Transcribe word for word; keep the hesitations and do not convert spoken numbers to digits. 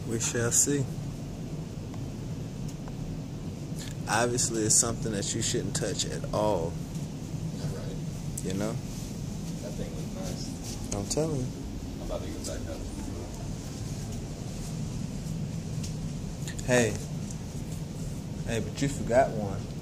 We shall see. Obviously, it's something that you shouldn't touch at all. Yeah, right. You know? That thing was nice. I'm telling you. I'm about to go back up. Hey. Hey, but you forgot one.